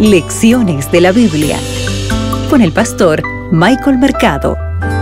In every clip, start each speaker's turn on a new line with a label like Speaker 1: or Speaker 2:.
Speaker 1: Lecciones de la Biblia con el pastor Michael Mercado.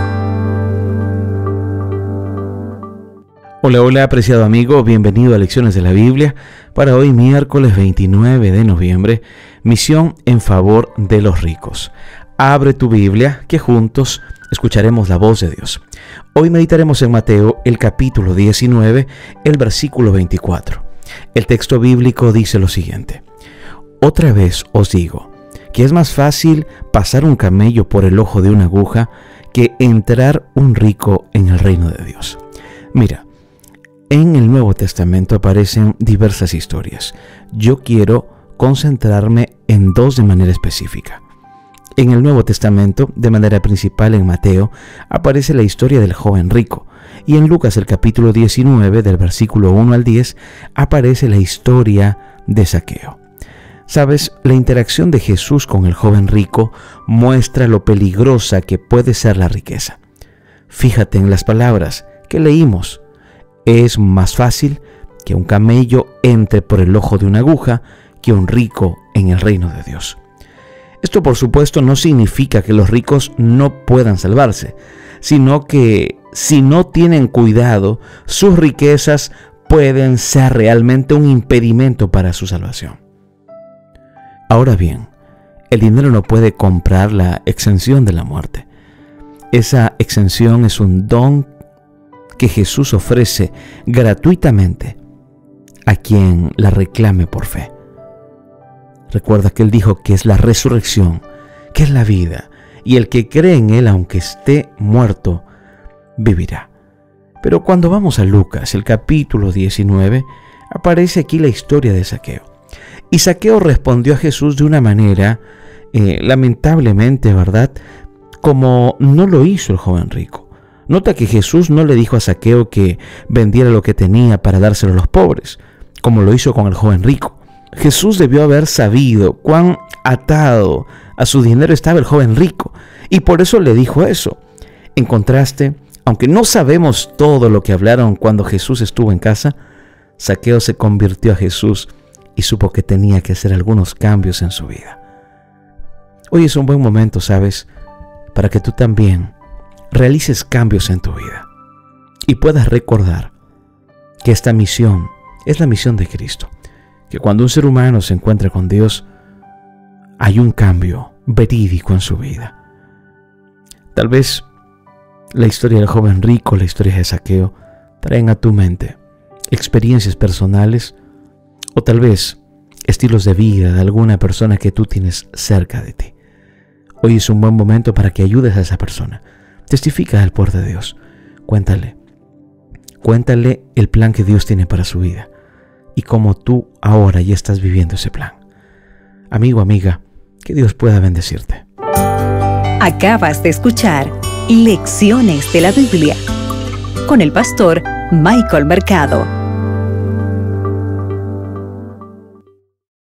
Speaker 2: Hola, hola, apreciado amigo, bienvenido a Lecciones de la Biblia para hoy miércoles 29 de noviembre, misión en favor de los ricos. Abre tu Biblia, que juntos escucharemos la voz de Dios. Hoy meditaremos en Mateo, el capítulo 19, el versículo 24. El texto bíblico dice lo siguiente: Otra vez os digo, que es más fácil pasar un camello por el ojo de una aguja que entrar un rico en el reino de Dios. Mira, en el Nuevo Testamento aparecen diversas historias. Yo quiero concentrarme en dos de manera específica. En el Nuevo Testamento, de manera principal en Mateo, aparece la historia del joven rico. Y en Lucas, el capítulo 19, del versículo 1 al 10, aparece la historia de Zaqueo. Sabes, la interacción de Jesús con el joven rico muestra lo peligrosa que puede ser la riqueza. Fíjate en las palabras que leímos. Es más fácil que un camello entre por el ojo de una aguja que un rico en el reino de Dios. Esto, por supuesto, no significa que los ricos no puedan salvarse, sino que si no tienen cuidado, sus riquezas pueden ser realmente un impedimento para su salvación. Ahora bien, el dinero no puede comprar la exención de la muerte. Esa exención es un don que Jesús ofrece gratuitamente a quien la reclame por fe. Recuerda que Él dijo que es la resurrección, que es la vida, y el que cree en Él, aunque esté muerto, vivirá. Pero cuando vamos a Lucas, el capítulo 19, aparece aquí la historia de Zaqueo. Y Zaqueo respondió a Jesús de una manera, lamentablemente, ¿verdad?, como no lo hizo el joven rico. Nota que Jesús no le dijo a Zaqueo que vendiera lo que tenía para dárselo a los pobres, como lo hizo con el joven rico. Jesús debió haber sabido cuán atado a su dinero estaba el joven rico, y por eso le dijo eso. En contraste, aunque no sabemos todo lo que hablaron cuando Jesús estuvo en casa, Zaqueo se convirtió a Jesús y supo que tenía que hacer algunos cambios en su vida. Hoy es un buen momento, ¿sabes?, para que tú también realices cambios en tu vida y puedas recordar que esta misión es la misión de Cristo, que cuando un ser humano se encuentra con Dios, hay un cambio verídico en su vida. Tal vez la historia del joven rico, la historia de Zaqueo, traen a tu mente experiencias personales o tal vez estilos de vida de alguna persona que tú tienes cerca de ti. Hoy es un buen momento para que ayudes a esa persona. Testifica del poder de Dios. Cuéntale el plan que Dios tiene para su vida y cómo tú ahora ya estás viviendo ese plan. Amigo, amiga, que Dios pueda bendecirte.
Speaker 1: Acabas de escuchar Lecciones de la Biblia con el pastor Michael Mercado.